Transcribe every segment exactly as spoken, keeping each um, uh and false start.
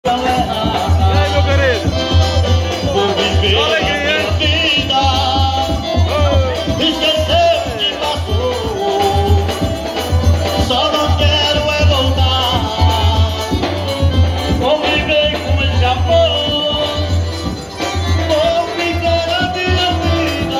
aí, meu querido? Vou viver a minha vida, esquecer o que passou. Só não quero é voltar. Vou viver com esse amor. Vou viver a minha vida,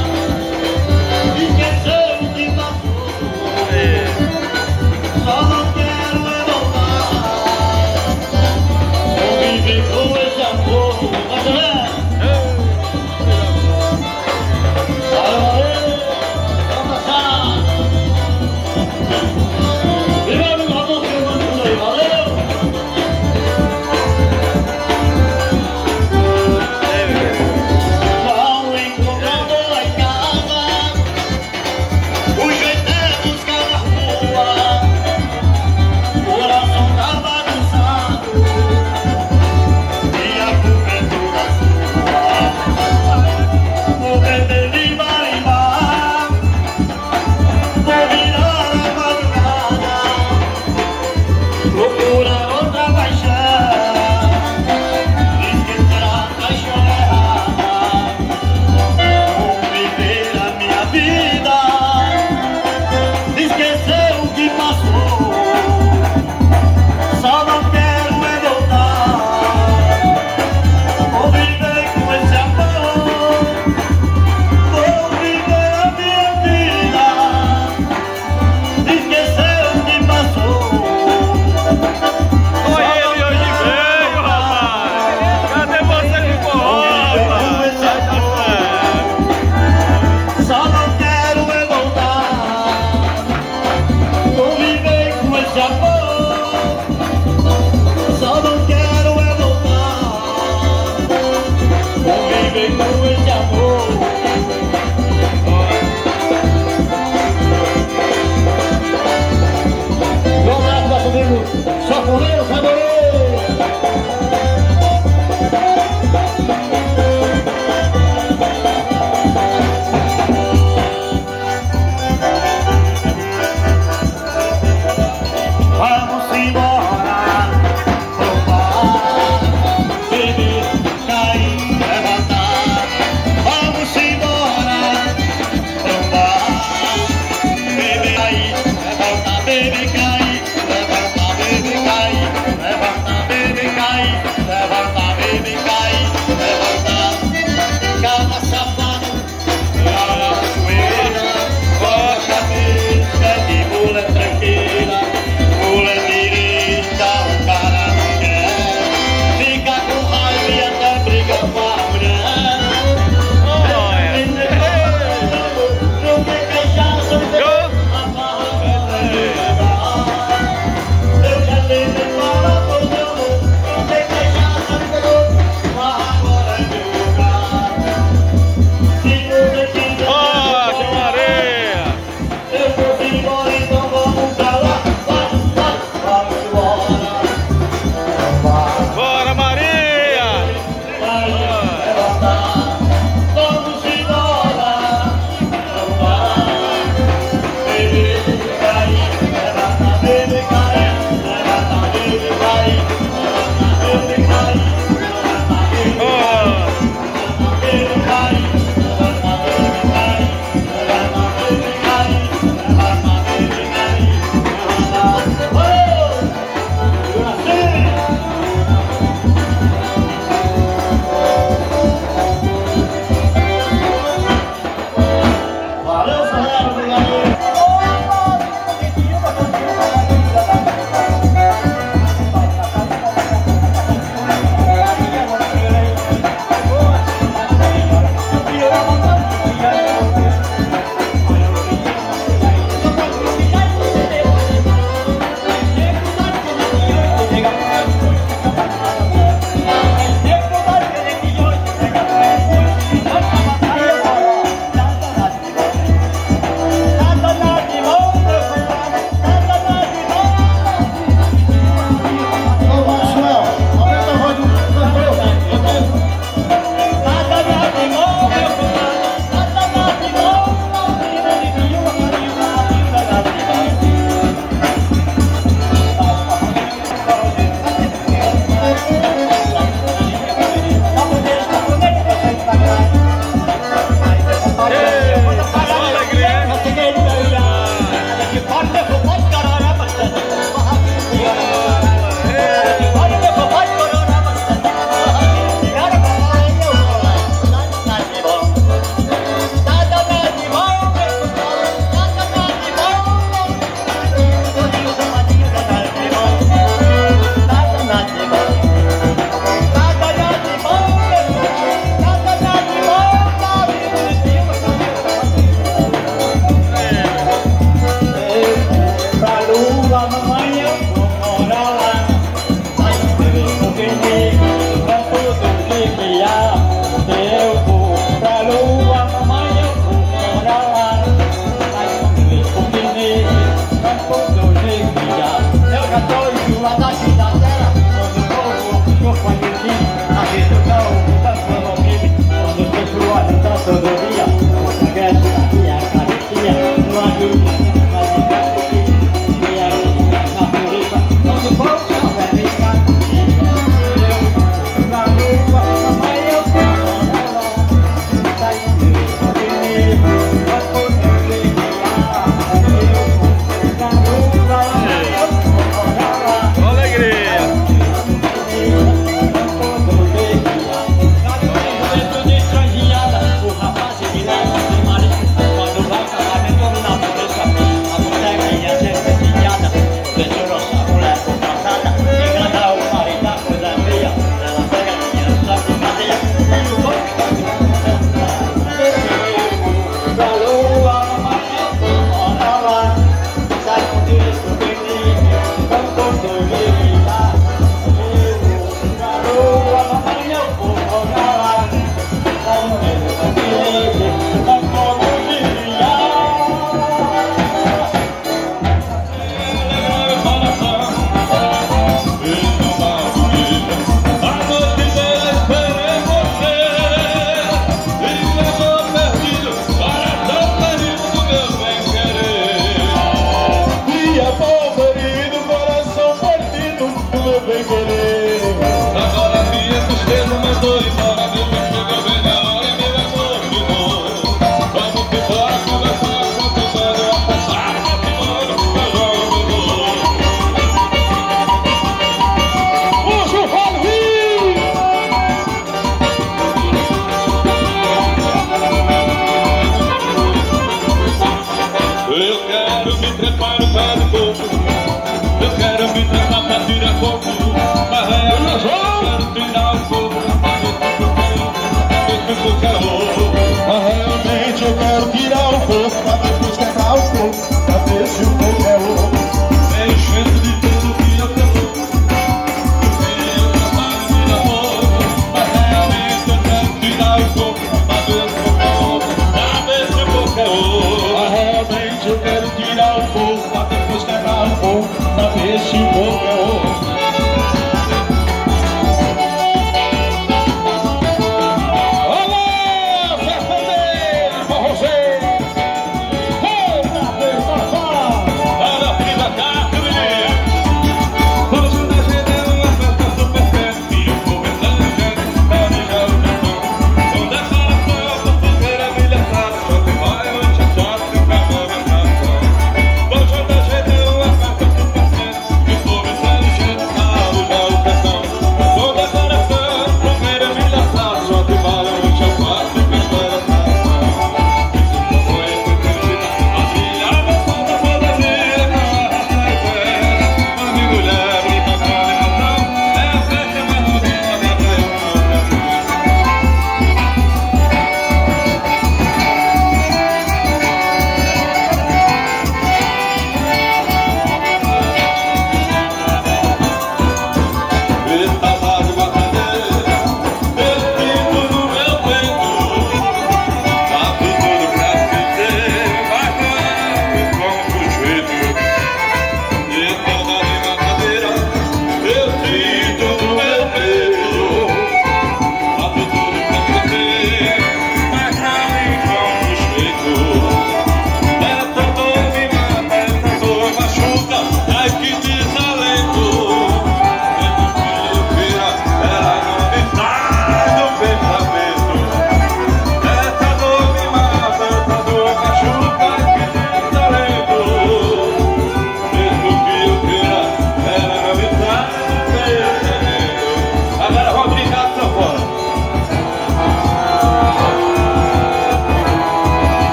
esquecer o que passou. Só não quero é voltar. Vou viver com esse amor. pequenininho, campo do Jequiá. Eu vou pra lua, mamãe, eu vou morar lá. Mas um pequenininho, campo do Jequiá. Eu já tô enjoado aqui da terra, quando vou, vou conhecer. A gente não, tanto no crime, quando tem sua então todo dia. Você quer tirar minha cabecinha, não ajuda.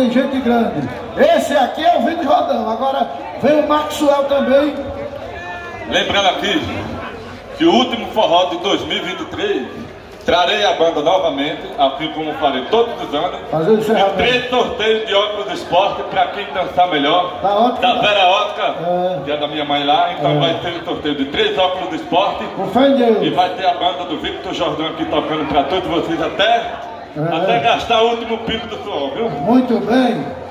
vem gente grande. Esse aqui é o Vitor Jordão. Agora vem o Maxwell também. Lembrando aqui que o último forró de dois mil e vinte e três trarei a banda novamente, aqui como falei todos os anos. Fazer o encerramento. Três sorteios de óculos de esporte para quem dançar melhor. Da ótica. Da Vera Ótica, é. que é da minha mãe lá. Então é. vai ter o sorteio de três óculos de esporte. Com fé em Deus. E vai ter a banda do Victor Jordão aqui tocando para todos vocês até, é. até gastar o último pico do suor, viu? Muito bem.